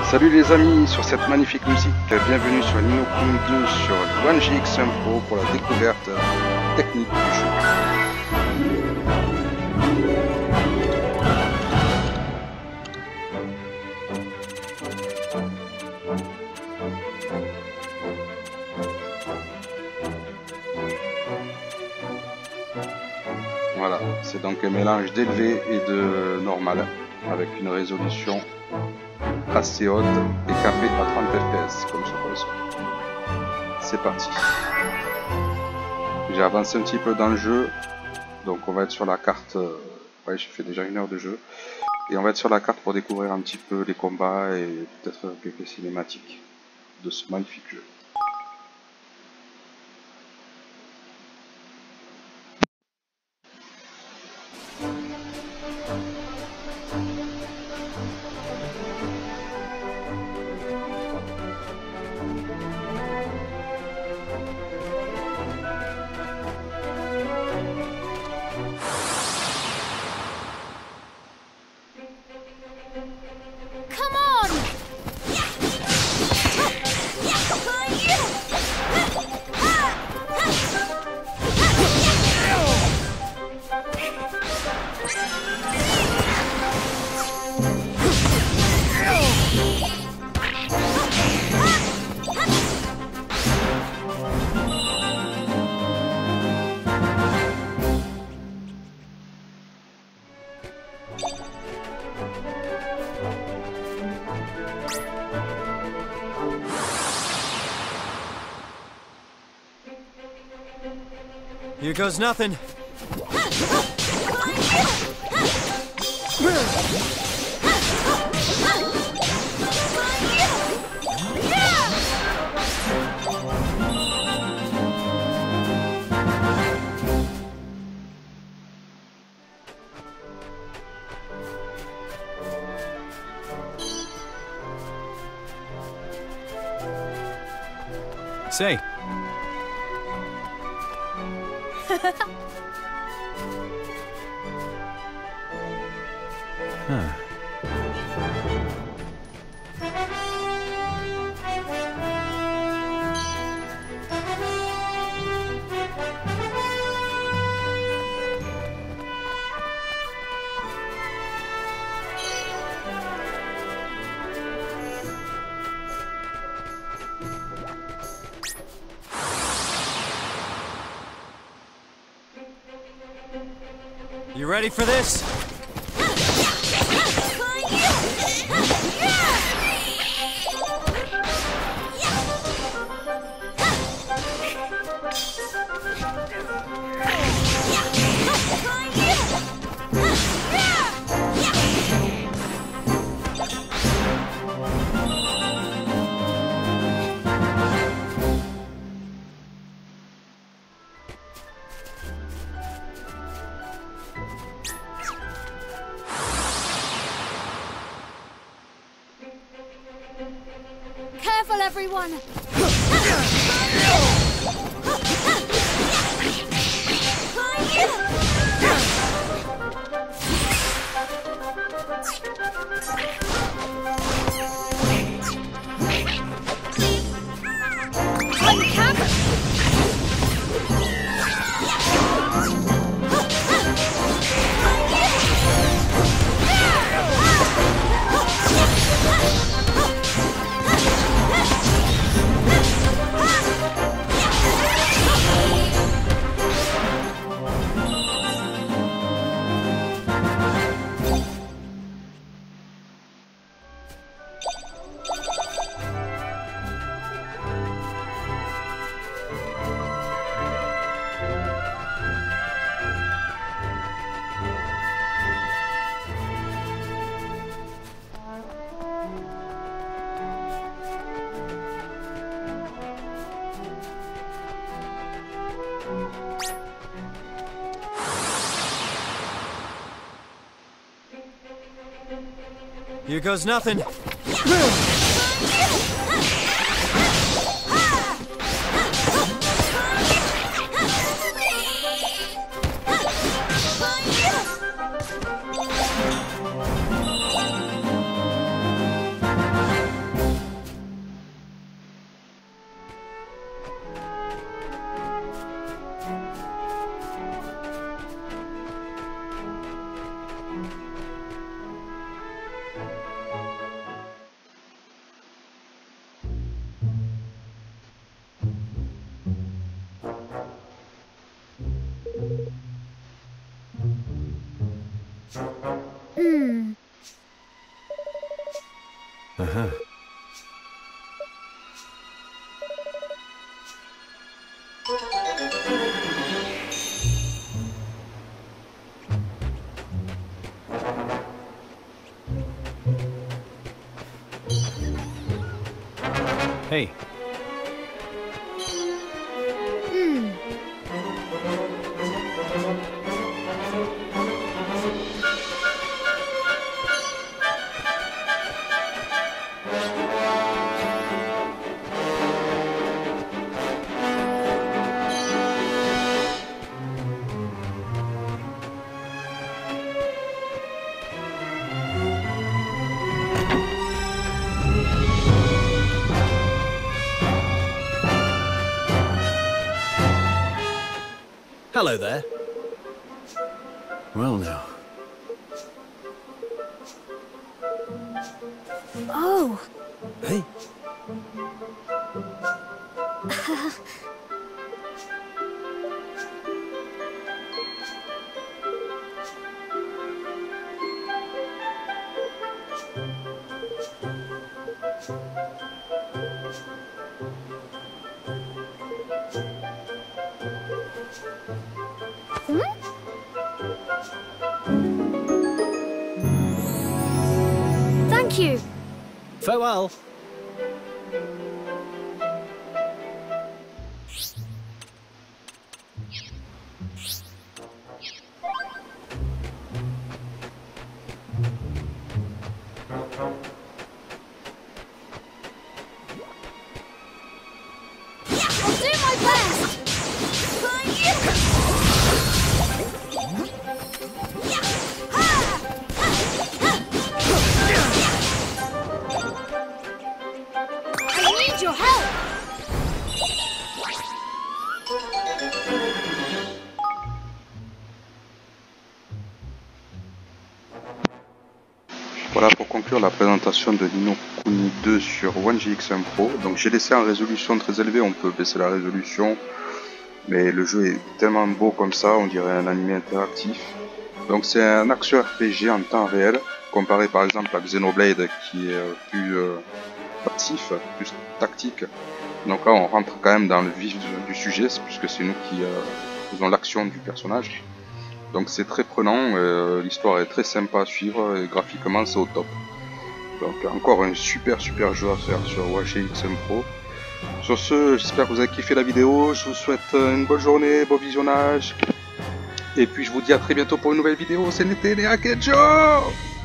Salut les amis, sur cette magnifique musique, bienvenue sur Ni no Kuni 2 sur One GX1 Pro pour la découverte technique du jeu. Voilà, c'est donc un mélange d'élevé et de normal, avec une résolution assez haute et capée à 30 fps comme sur console. C'est parti. J'ai avancé un petit peu dans le jeu, donc on va être sur la carte. Ouais, j'ai fait déjà 1 heure de jeu et on va être sur la carte pour découvrir un petit peu les combats et peut-être quelques cinématiques de ce magnifique jeu. Here goes nothing. Say. Huh. You ready for this? Careful, everyone! Here goes nothing. Uh-huh. Hey. Hello there. Well now. Oh. Hey. Thank you. Farewell. I'll do my best. I need your help. Voilà pour conclure la présentation de Ni no Kuni 2 sur One GX1 Pro. Donc j'ai laissé en résolution très élevée, on peut baisser la résolution, mais le jeu est tellement beau comme ça, on dirait un anime interactif. Donc c'est un action RPG en temps réel, comparé par exemple à Xenoblade qui est plus passif, plus tactique. Donc là on rentre quand même dans le vif du sujet, puisque c'est nous qui faisons l'action du personnage. Donc c'est très prenant, l'histoire est très sympa à suivre et graphiquement c'est au top. Donc encore un super jeu à faire sur One GX1 Pro. Sur ce, j'espère que vous avez kiffé la vidéo, je vous souhaite une bonne journée, bon visionnage. Et puis je vous dis à très bientôt pour une nouvelle vidéo, c'était Nea Kejo.